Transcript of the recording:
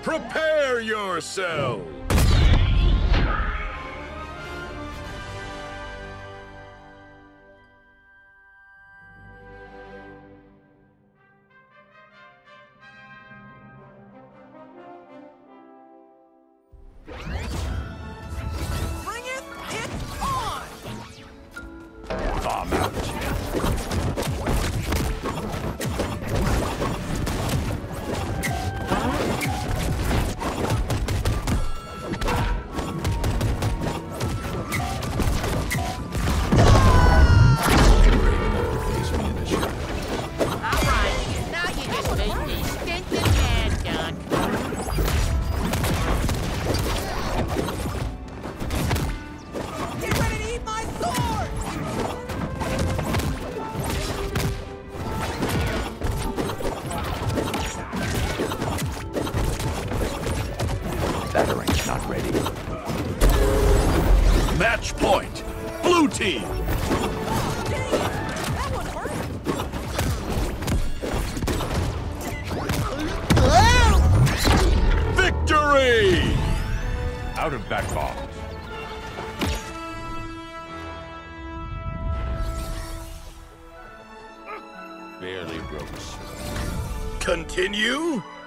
Prepare yourself! Bring it! It's on! I'm out. Battering's not ready. Match point! Blue team! That one hurt! Victory! Out of that box. Barely broke a sweat. Continue?